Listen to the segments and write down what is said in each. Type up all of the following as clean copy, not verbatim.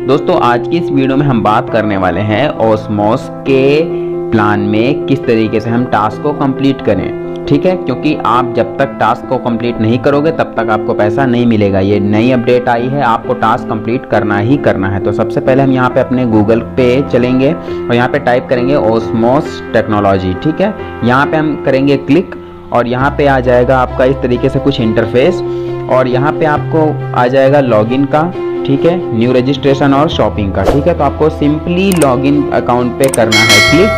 दोस्तों आज की इस वीडियो में हम बात करने वाले हैं ओस्मोस के प्लान में किस तरीके से हम टास्क को कंप्लीट करें। ठीक है, क्योंकि आप जब तक टास्क को कंप्लीट नहीं करोगे तब तक आपको पैसा नहीं मिलेगा। ये नई अपडेट आई है, आपको टास्क कंप्लीट करना ही करना है। तो सबसे पहले हम यहाँ पे अपने गूगल पे चलेंगे और यहाँ पे टाइप करेंगे ओस्मोस टेक्नोलॉजी। ठीक है, यहाँ पे हम करेंगे क्लिक और यहाँ पे आ जाएगा आपका इस तरीके से कुछ इंटरफेस और यहाँ पे आपको आ जाएगा लॉगिन का, ठीक है, न्यू रजिस्ट्रेशन और शॉपिंग का। ठीक है, तो आपको सिंपली लॉगिन अकाउंट पे करना है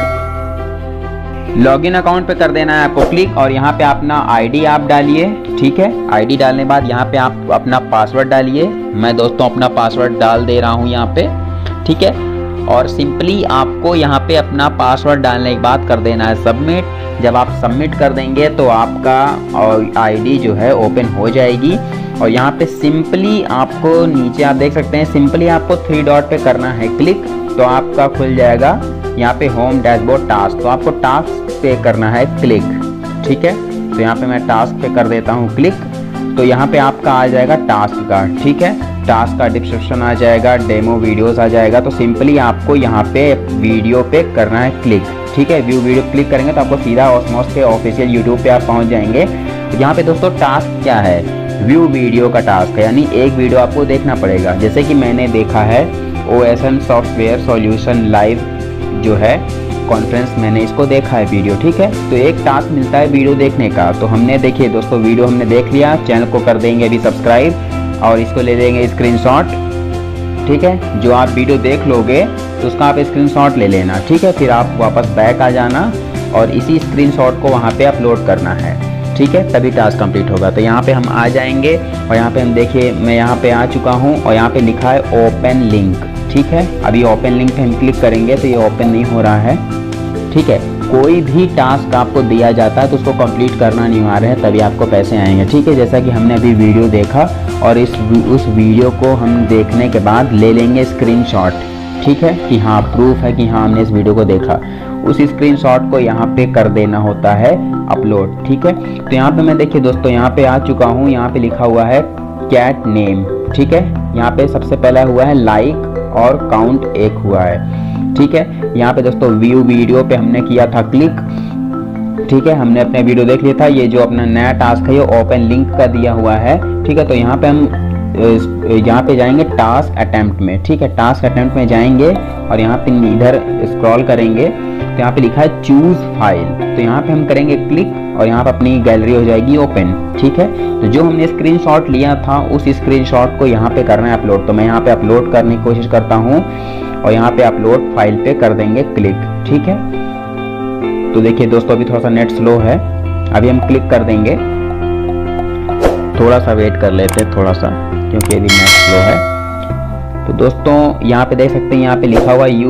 क्लिक। लॉगिन अकाउंट पे कर देना है आपको क्लिक और यहाँ पे अपना आईडी आप डालिए। ठीक है, आईडी डालने के बाद यहाँ पे आप अपना पासवर्ड डालिए। मैं दोस्तों अपना पासवर्ड डाल दे रहा हूँ यहाँ पे। ठीक है, और सिंपली आपको यहाँ पे अपना पासवर्ड डालने के बाद कर देना है सबमिट। जब आप सबमिट कर देंगे तो आपका आईडी जो है ओपन हो जाएगी और यहाँ पे सिंपली आपको नीचे आप देख सकते हैं, सिंपली आपको 3 डॉट पे करना है क्लिक, तो आपका खुल जाएगा यहाँ पे होम डैशबोर्ड टास्क। तो आपको टास्क पे करना है क्लिक। ठीक है, तो यहाँ पे मैं टास्क पे कर देता हूँ क्लिक। तो यहाँ पे आपका आ जाएगा टास्क का, ठीक है, टास्क का डिस्क्रिप्शन आ जाएगा, डेमो वीडियोस आ जाएगा। तो सिंपली आपको यहाँ पे वीडियो पे करना है क्लिक। ठीक है, व्यू वीडियो क्लिक करेंगे तो आपको सीधा ओस्मोस के ऑफिशियल यूट्यूब पे आप पहुँच जाएंगे। तो यहाँ पे दोस्तों टास्क क्या है, व्यू वीडियो का टास्क है, यानी एक वीडियो आपको देखना पड़ेगा। जैसे कि मैंने देखा है OSM सॉफ्टवेयर सॉल्यूशन लाइव जो है कॉन्फ्रेंस, मैंने इसको देखा है वीडियो। ठीक है, तो एक टास्क मिलता है वीडियो देखने का। तो हमने देखिए दोस्तों वीडियो हमने देख लिया, चैनल को कर देंगे अभी सब्सक्राइब और इसको ले लेंगे स्क्रीनशॉट। ठीक है, जो आप वीडियो देख लोगे तो उसका आप स्क्रीनशॉट ले लेना। ठीक है, फिर आप वापस बैक आ जाना और इसी स्क्रीनशॉट को वहाँ पे अपलोड करना है। ठीक है, तभी टास्क कंप्लीट होगा। तो यहाँ पे हम आ जाएंगे और यहाँ पे हम देखिए मैं यहाँ पे आ चुका हूँ और यहाँ पे लिखा है ओपन लिंक। ठीक है, अभी ओपन लिंक पे हम क्लिक करेंगे तो ये ओपन नहीं हो रहा है। ठीक है, कोई भी टास्क आपको दिया जाता है तो उसको कंप्लीट करना अनिवार्य है, तभी आपको पैसे आएंगे। ठीक है, जैसा कि हमने अभी वीडियो देखा और उस वीडियो को हम देखने के बाद ले लेंगे स्क्रीनशॉट। ठीक है, कि हाँ प्रूफ है कि हाँ हमने इस वीडियो को देखा। उस स्क्रीनशॉट को यहाँ पे कर देना होता है अपलोड। ठीक है, तो यहाँ पे मैं देखिए दोस्तों यहाँ पे आ चुका हूँ, यहाँ पे लिखा हुआ है कैट नेम। ठीक है, यहाँ पे सबसे पहला हुआ है लाइक और काउंट 1 हुआ है। ठीक है, यहाँ पे दोस्तों व्यू वीडियो पे हमने किया था क्लिक। ठीक है, हमने अपने वीडियो देख लिया था। ये जो अपना नया टास्क है ये ओपन लिंक का दिया हुआ है। ठीक है, तो यहाँ पे हम यहाँ पे जाएंगे टास्क अटेम्प्ट में। ठीक है, टास्क अटेम्प्ट में जाएंगे और यहाँ पे इधर स्क्रॉल करेंगे तो यहाँ पे लिखा है चूज फाइल। तो यहाँ पे हम करेंगे क्लिक और यहाँ पे अपनी गैलरी हो जाएगी ओपन। ठीक है, तो जो हमने स्क्रीनशॉट लिया था उस स्क्रीनशॉट को यहाँ पे करना है अपलोड। तो मैं यहाँ पे अपलोड करने की कोशिश करता हूँ और यहाँ पे अपलोड फाइल पे कर देंगे क्लिक। ठीक है, तो देखिए दोस्तों अभी थोड़ा सा नेट स्लो है, अभी हम क्लिक कर देंगे। थोड़ा सा वेट कर लेते हैं थोड़ा सा, क्योंकि अभी नेट स्लो है। तो दोस्तों यहाँ पे देख सकते हैं, यहाँ पे लिखा हुआ you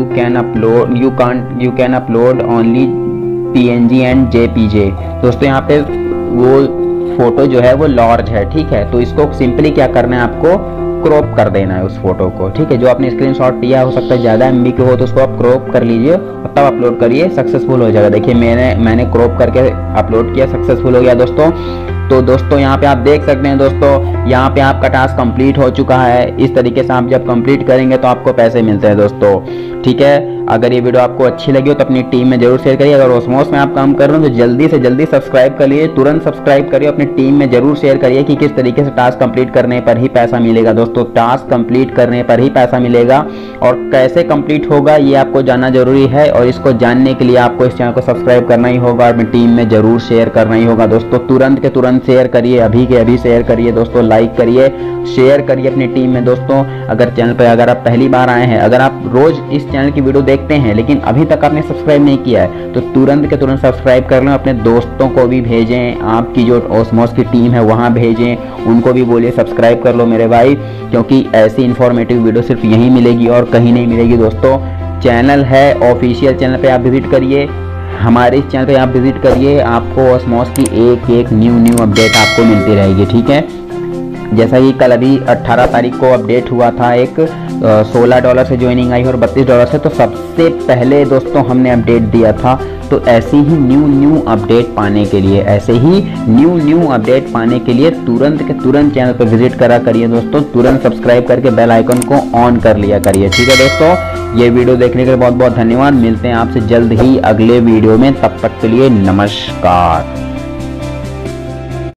can upload only PNG and JPG। दोस्तों यहाँ पे वो फोटो जो है वो लार्ज है। ठीक है, तो इसको सिंपली क्या करना है, आपको क्रॉप कर देना है उस फोटो को। ठीक है, जो आपने स्क्रीनशॉट लिया हो सकता है ज़्यादा MB के हो तो उसको आप क्रॉप कर लीजिए और तब अपलोड करिए, सक्सेसफुल हो जाएगा। देखिए मैंने क्रॉप करके अपलोड किया, सक्सेसफुल हो गया दोस्तों। तो दोस्तों यहाँ पे आप देख सकते हैं दोस्तों, यहाँ पे आपका टास्क कंप्लीट हो चुका है। इस तरीके से आप जब कंप्लीट करेंगे तो आपको पैसे मिलते हैं दोस्तों। ठीक है, अगर ये वीडियो आपको अच्छी लगी हो तो अपनी टीम में जरूर शेयर करिए। अगर ओस्मोस में आप काम कर रहे हो तो जल्दी से जल्दी सब्सक्राइब करिए, तुरंत सब्सक्राइब करिए, अपनी टीम में जरूर शेयर करिए कि किस तरीके से टास्क कंप्लीट करने पर ही पैसा मिलेगा। दोस्तों टास्क कंप्लीट करने पर ही पैसा मिलेगा और कैसे कंप्लीट होगा ये आपको जानना जरूरी है और इसको जानने के लिए आपको इस चैनल को सब्सक्राइब करना ही होगा और अपनी टीम में जरूर शेयर करना ही होगा। दोस्तों तुरंत के तुरंत शेयर करिए, अभी के अभी शेयर करिए दोस्तों, लाइक करिए, शेयर करिए अपनी टीम में। दोस्तों अगर चैनल पर अगर आप पहली बार आए हैं, अगर आप रोज इस चैनल की वीडियो देखते हैं लेकिन अभी तक आपने सब्सक्राइब नहीं किया है तो तुरंत के तुरंत सब्सक्राइब कर लें, अपने दोस्तों को भी भेजें, आपकी जो ओस्मोस की टीम है वहां भेजें, उनको भी बोलिए सब्सक्राइब कर लो मेरे भाई, क्योंकि ऐसी इंफॉर्मेटिव वीडियो सिर्फ यहीं मिलेगी और कहीं नहीं मिलेगी। दोस्तों चैनल है ऑफिशियल, चैनल पे आप विजिट करिए, हमारे इस चैनल पे आप विजिट करिए, आपको ओस्मोस की एक न्यू अपडेट आपको मिलती रहेगी। ठीक है, जैसा कि कल अभी 18 तारीख को अपडेट हुआ था एक $16 से ज्वाइनिंग आई और $32 से, तो सबसे पहले दोस्तों हमने अपडेट दिया था। तो ऐसे ही न्यू अपडेट पाने के लिए, ऐसे ही न्यू अपडेट पाने के लिए तुरंत के तुरंत चैनल पर विजिट करा करिए दोस्तों, तुरंत सब्सक्राइब करके बेल आइकन को ऑन कर लिया करिए। ठीक है दोस्तों, ये वीडियो देखने के लिए बहुत बहुत धन्यवाद। मिलते हैं आपसे जल्द ही अगले वीडियो में, तब तक के लिए नमस्कार।